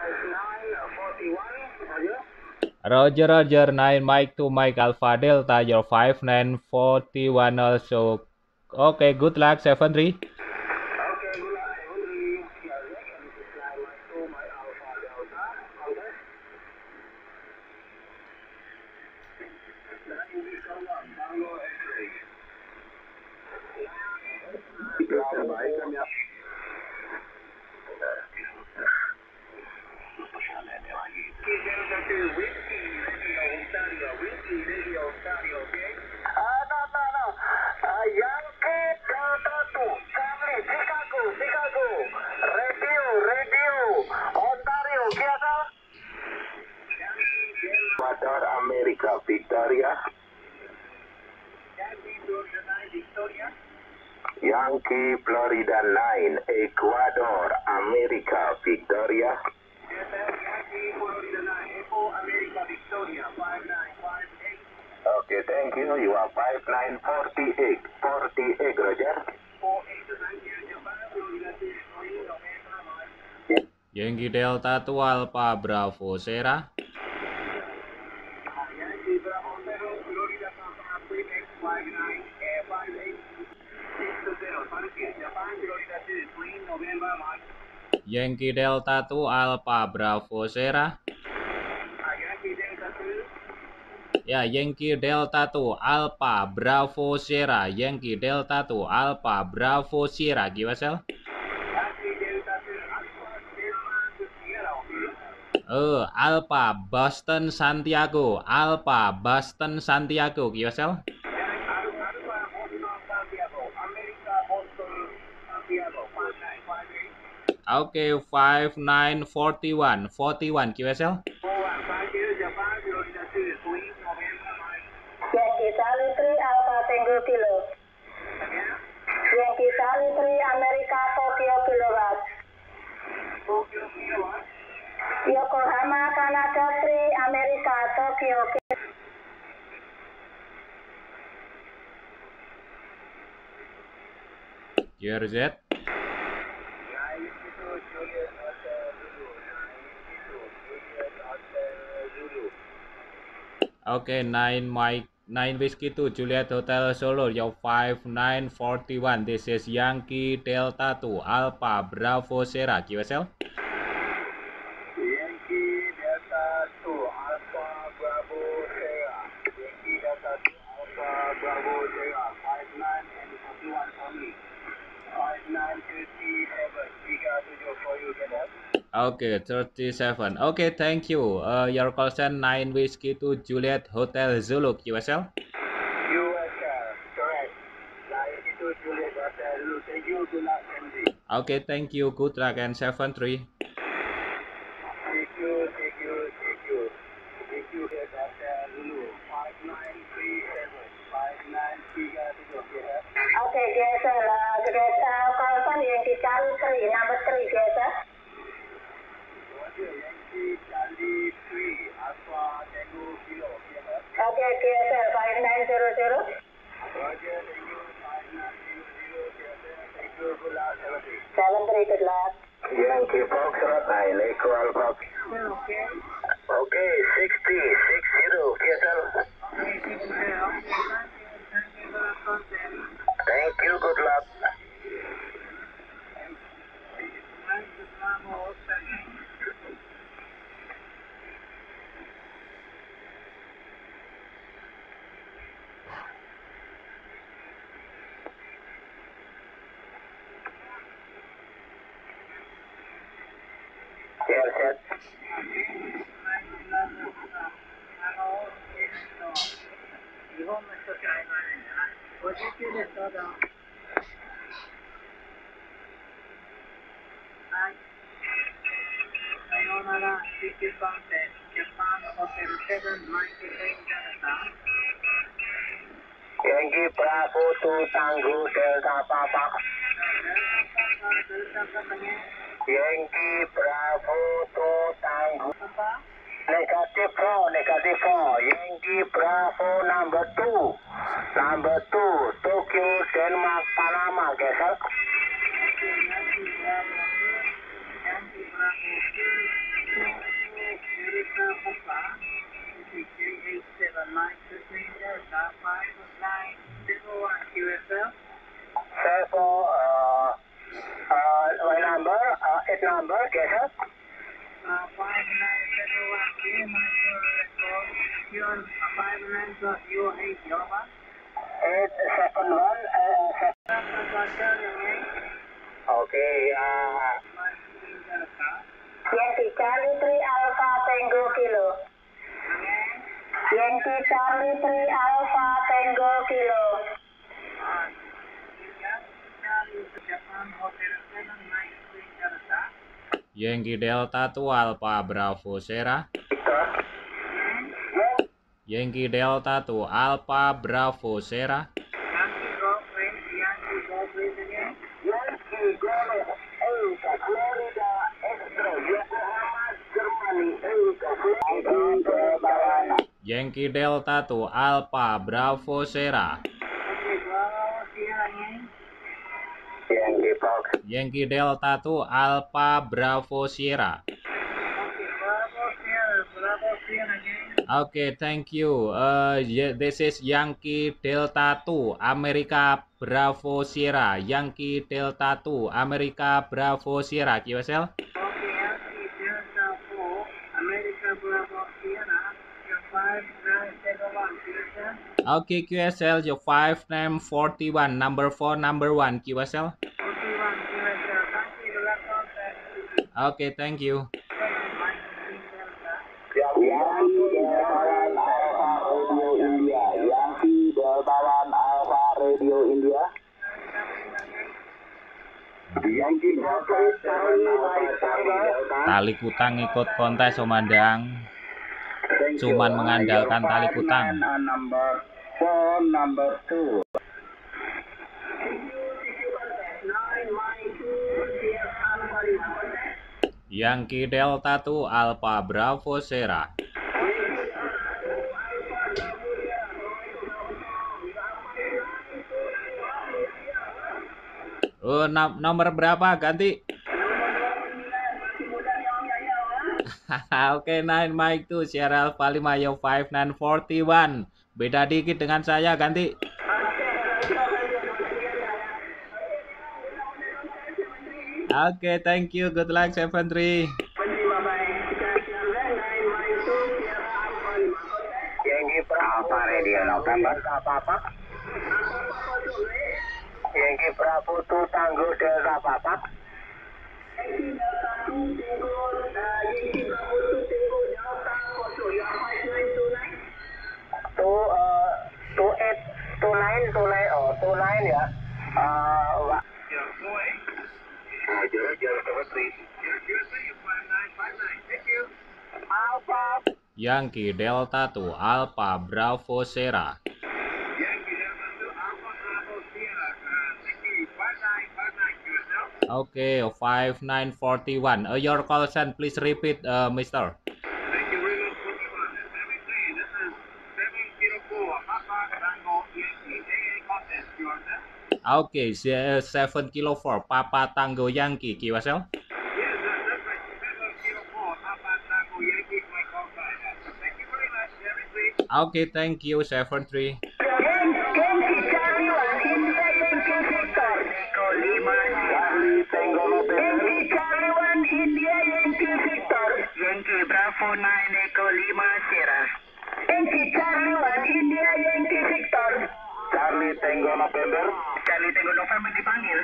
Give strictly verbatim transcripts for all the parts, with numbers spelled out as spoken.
Roger, Roger, nine Mike to Mike Alpha Delta, your five nine forty-one also. Okay, good luck, seven three. Ecuador, America, Victoria. Yankee, Florida nine, Ecuador, America, Victoria. Okay, thank you. You are five nine forty-eight, forty-eight, Roger. Yankee Delta to Alpha Bravo Sierra. Yankee Delta to Alpha Bravo Sierra. Ya, Yankee Delta to Alpha Bravo Sierra. Yankee Delta to Alpha Bravo Sierra. Giwasel? Oh, Alpha Boston Santiago. Alpha Boston Santiago. Giwasel? Okay, five nine forty-one. forty-one. Giwasel? Yankee Charlie three Alpha Tango Kilo. Yankee Charlie three America Tokyo Kilowatt. Yokohama Canada three America Tokyo. Q R Z. Okay, nine Mike, nine Whiskey two Juliet Hotel Solo, your five nine forty-one. This is Yankee Delta two Alpha Bravo Sierra. Q S L? Yankee Delta two Alpha Bravo Sierra. Yankee Delta two Alpha Bravo Sierra. five nine and forty-one for me. five nine fifty-seven. tiga tujuh for you, get up. Okay, thirty-seven. Okay, thank you. Uh, your call sign nine Whiskey two Juliet Hotel Zulu. Q S L? U S L, correct. nine two Juliet Hotel Zulu. Thank you, good luck, M D. Okay, thank you. Good luck and seven three. Thank you, thank you, thank you. Thank you, Juliet Hotel Zulu. five nine three seven. five nine tiga tujuh, get up. Okay, yes, sir. Uh, yes, uh, call from Yankee Charlie three, number three, yes, sir. Roger, Yankee Charlie three Alpha Tango Kilo, get up. Okay, yes, sir. five nine zero zero. Roger, thank you, five nine zero zero, get up. Thank you, good luck, seven three. seven three, good luck. Yankee Foxtrot nine, Echo Alpha. Okay. Okay, sixty, six zero, get up. Thank you, good luck. Yes, yes. Yankee Bravo two Tango Delta Papa. Yankee Bravo two Tango. Negative four, negative four. Yankee Bravo number two. Number two, Tokyo, Denmark, Panama, guess up. Echo. Uh, five nine seven one three, Michael Echo. You're five nine plus you eight, Java. eight seven one, uh, Okay, uh, Yankee Charlie three Alpha Tango Kilo. Yankee Charlie three Alpha Tango Kilo. Yankee Delta two Alpha Bravo Sierra. Yankee Delta two Alpha Bravo Sierra. Yankee Golf Race, Yankee Golf Race again. Yankee Golf Alpha Florida Extra Yokohama Germany Alpha Florida. Yankee Delta two Alpha Bravo Sierra. Okay, Bravo, Sierra again. Yankee Fox. Yankee Delta two Alpha Bravo Sierra. Okay, Bravo, Sierra, Bravo, Sierra again. Okay, thank you. Uh, yeah, this is Yankee Delta two America Bravo Sierra. Yankee Delta two America Bravo Sierra. Q S L. Okay, Yankee Delta four, America Bravo, Sierra. You're five nine seven one, Q S L. Okay, Q S L. Your five name forty one number four number one Q S L. forty-one, Q S L. Thank you, the last contact. Okay, thank you. Yankee Delta one Alpha Radio India. Yankee Delta one Alpha Radio India. Yankee Delta Charlie Alpha Delta. Tali kutang ikut kontes Omandang. Thank you. Cuman mengandalkan tali kutang. Five nine on number four, number two. Yankee Delta two Alpha Bravo Sierra. Oh, nom- nomor berapa? Ganti. Oke, nine Mike two Sierra Alpha lima Yo five nine forty one. Beda dikit dengan saya, ganti. Oke, thank you. Good luck seven three. Yankee Alpha Radio November Papa. Yankee Bravo two Tango Delta Papa. Two uh two eight two nine two nine oh two nine ya. Uh, Alpha Yankee Delta two Alpha Bravo Sierra. Okay, five nine forty one. Uh, your call sign, please repeat, uh, Mister. Okay, seven kilo four Papa Tango Yankee, Q S L. Okay, thank you, seven three. Yankee Charlie one India Yankee Victor. Yankee Tango Yankee Charlie one India Yankee Victor. Yankee Bravo nine Echo lima Sierra. Yankee Charlie one India Yankee Victor. Charlie Tango November. Charlie Tango November dipanggil.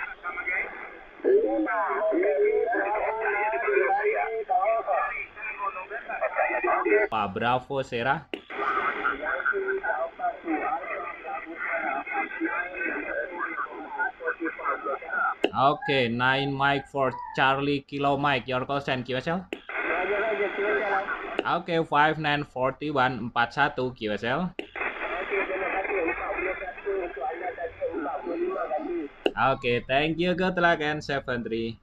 Pak Bravo Sierra. Okay, nine Mike for Charlie Kilo Mike. Your call sign Q S L. Okay, five nine forty one empat satu Q S L. Okay, thank you. Good luck and seven three.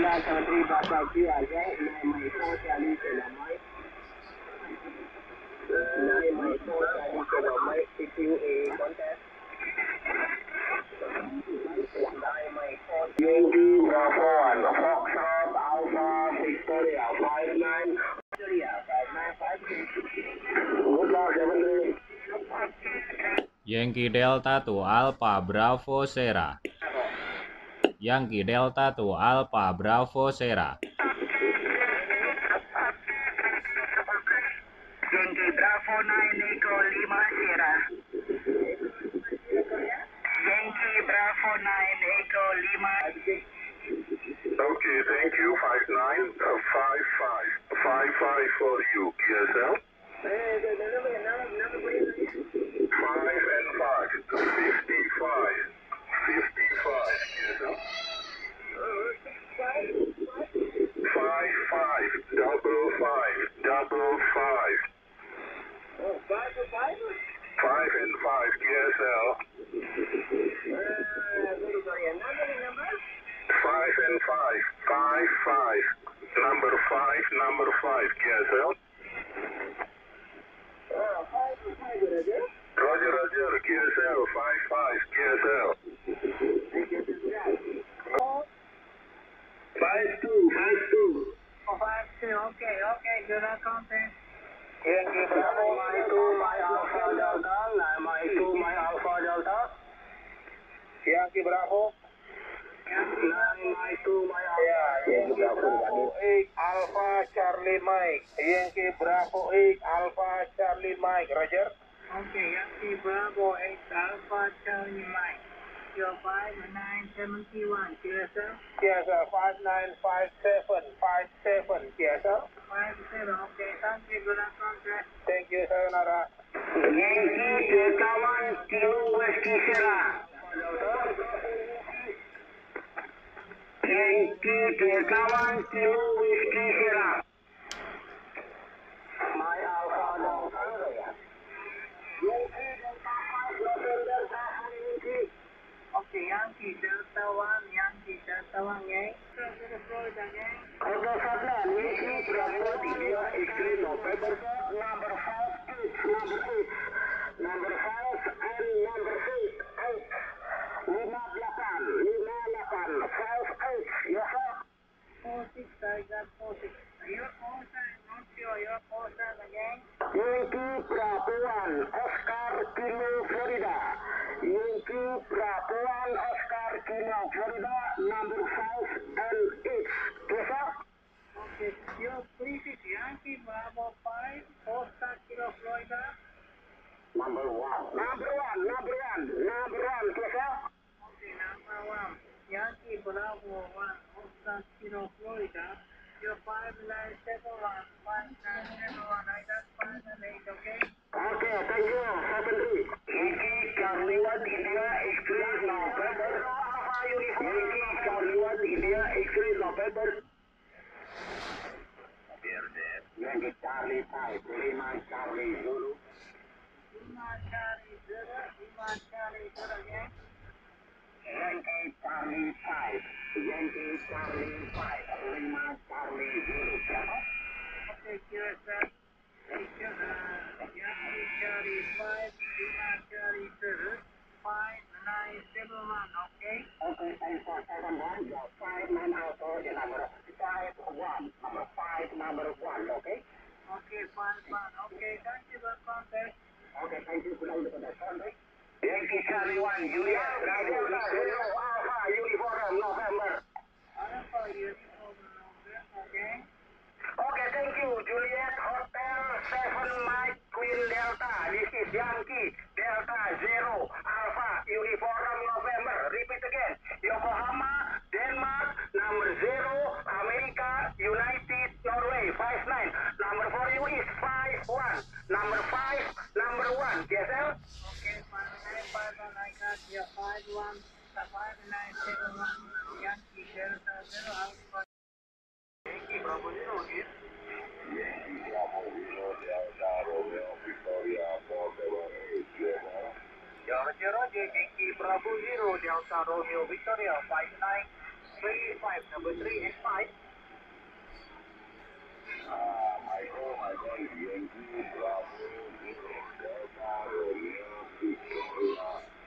Yankee Bravo one Foxtrot Alpha Victoria five nine Victoria five nine five. Good luck, seven three. Yankee Delta two Alpha Bravo Sierra. Yankee Delta two Alpha Bravo Sierra. for you, K S L. Five and five, fifty-five, fifty-five, K S L. Five, five, double five, double five. Five and five, K S L. Five and five, five, five. Number five, number five, K S L. Roger, Roger, K S L, five, five, K S L. Five, two, five, two. Okay, okay, good contact. Yankee Bravo, my two, my Alpha Delta, my two, my Alpha Delta. Yankee Bravo. Nine, my two, my Alpha. Yeah, Yankee Bravo, eight, Alpha Charlie Mike. Yankee Bravo, eight, Alpha Charlie Mike. Roger. Okay, Yankee Bravo, eight, Alpha Charlie Mike. Your five nine seventy one, K S L. Yes, sir, five nine five seven, five seven, yes, sir. Five seven, okay, thank you, good contact. Thank you, sayonara. Yankee Delta one, Kilo Whiskey Sierra. Yankee Delta one, Kilo Whiskey Sierra. My Alpha Delta. Yankee Delta five, November Bravo Yankee. Okay, Yankee Delta one, Yankee Delta one, gang. Florida, gang. Okay, Ferdinand, Yankee Bravo India X-ray November number five, eight, number eight, number five and number eight, eight, lima delapan, lima delapan, five eight, yes sir. Four six, I got four six. Your poster, not sure your poster, gang. Yankee Bravo one, Oscar Kilo Florida. Yankee Bravo one, Oscar Kilo Florida, number five and eight, yes sir. Okay, your prefix Yankee Bravo five, Oscar Kilo Florida. Number one, number one, number one, number one, yes sir. Okay, number one, Yankee Bravo one, Oscar Kilo Florida. Your five nine seven one, five nine seven one, I got five and eight, okay? Okay, thank you, seven three. Yankee Charlie one, India X-ray November. Yankee Charlie one, India X-ray November. Yankee Charlie five, Lima Charlie Zulu. Lima Charlie Zero, Lima Charlie Zero, gang. Yankee Charlie five, Yankee Charlie five, Lima Charlie Zulu. Okay, Q S L. Yankee Charlie five, Lima Charlie Zero, five nine seven one, okay? Okay, thank you, seven one, your five nine auto, the number five one, number five, number one, okay? Okay, five one, okay, thank you for contact. Okay, thank you for the contact. Yankee Charlie one, Julia, Bravo, Zero, Alpha, Uniform, November. Alpha Uniform November, okay? Okay, thank you, Juliet, Hotel seven, Mike, Queen Delta, this is Yankee, Delta, Zero, Alpha, Uniform, November, repeat again, Yokohama, Denmark, number zero, America, United, Norway, five nine, number for you is five one, number five, number one, yes sir? Okay, five nine five one, I got your five one, five nine seven one, Yankee Delta Zero, Alpha. Yankee Bravo Zero, yes? Yankee Bravo Zero, Delta, Romeo, Victoria, four seven eight, yes sir? Roger, Roger, Yankee Bravo Zero, Delta Romeo Victoria, five nine three five, number three and five. Ah, Michael, Michael, Yankee Bravo Zero, Delta, Romeo, Victoria,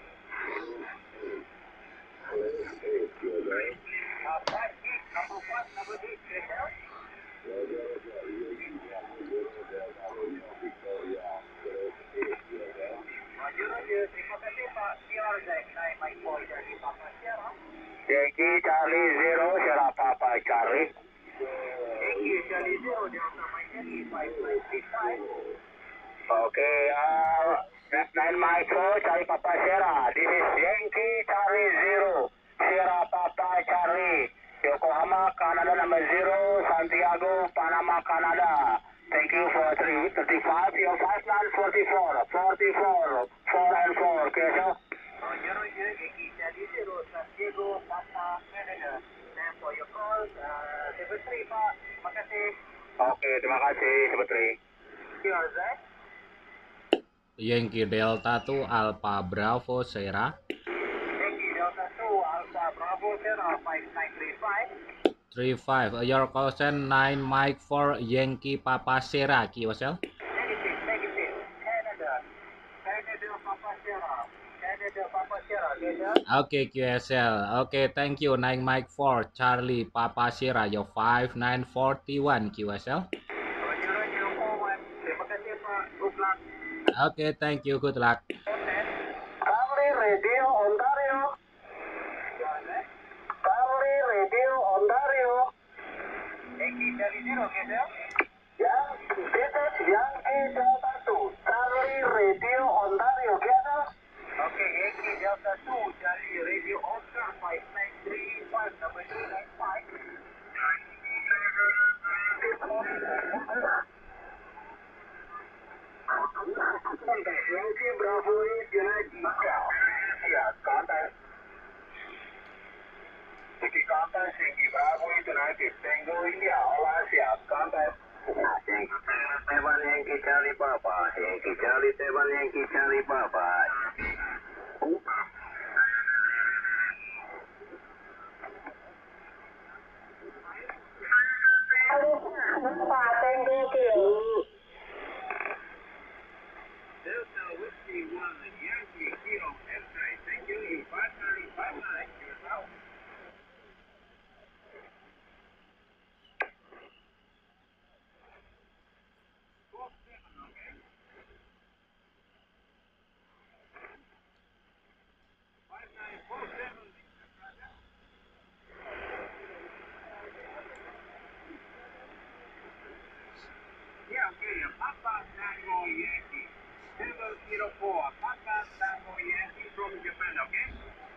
eight, eight, yes sir? Uh, five eight, number five, number eight, yes sir? Roger, Roger, Yankee Bravo Zero, Delta, Romeo, Victoria, eight, yes sir? Roger, Roger, terima kasih Pak Siar, saya Mike Boy dari Papa Sierra. Yankee Charlie Zero, Sierra Papa Charlie. Yankee Charlie Zero, Delta Mike Charlie, five nine six five. Okay, uh, nine Mike four, Charlie Papa Sierra. This is Yankee Charlie Zero, Sierra Papa Charlie. Yokohama, Canada number zero, Santiago, Panama, Canada. Thank you for three thirty-five. Your five nine forty-four. forty-four. four and four. Okay, sir. Roger, Roger. Yankee Charlie Zero. San Diego, Papa, Canada. Thanks for your call. Uh, seven three, Pak. Terima kasih. Oke, terima kasih, seven three. Your Z. Yankee Delta two Alpha Bravo Sierra. Yankee Delta two Alpha Bravo Sierra five nine three five. three five. Your call sign nine Mike four Yankee Papa Sierra. Q S L. Negative, negative. Canada. Canada Papa Sierra. Canada Papa Sierra. Okay, sir. Okay, Q S L. Okay, thank you. nine Mike four Charlie Papa Sierra. Your five nine four one Q S L. Roger, Roger. Forward. Terima kasih, Pak. Good luck. Okay, thank you. Good luck. Charlie Radio Ontario. Charlie Radio Ontario. Yankee Charlie Zero, okay, sir? Yang, this is Yankee Delta two. Charlie Radio Ontario, okay, sir? Okay, Yankee Delta two, Charlie Radio Oscar five nine three five, number three nine five. Yankee Bravo is United. Yeah, contact. Yankee contact, Yankee Bravo is United. Tango India, all Asia, contact. Yankee seven, Yankee Charlie Papa. Yankee Charlie seven, Yankee Charlie Papa. Tango Kilo. Delta Whiskey one, Yankee Kilo, X-ray. Thank you, five nine five nine, yourself. Yeah, okay, Papa Tango Yankee. seven zero four, Papa Tango Yankee from Japan, okay?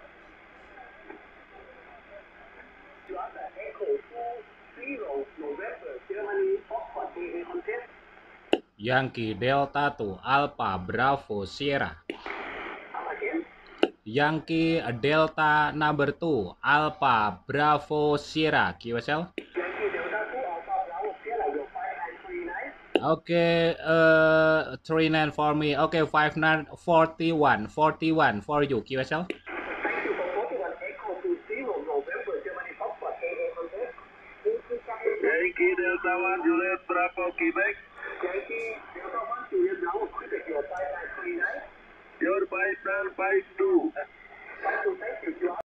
You are the Echo two zero, November, Germany, Oxford, T V contest. Yankee Delta two Alpha Bravo Sierra. Again? Yankee Delta number two Alpha Bravo Sierra. Q S L. Yankee Delta two, Alpha Bravo Sierra, your five nine three nine. Okay, uh, three nine for me. Okay, five nine forty-one, forty-one for you. Q S L. Thank you for forty-one, Echo two zero, November, Germany, Oxford, T V contest. Yankee Delta one, Juliet Bravo, Quebec. Yankee Delta one, Juliet Bravo, Quebec, your five nine three nine. Your five nine five two. Thank you, thank you.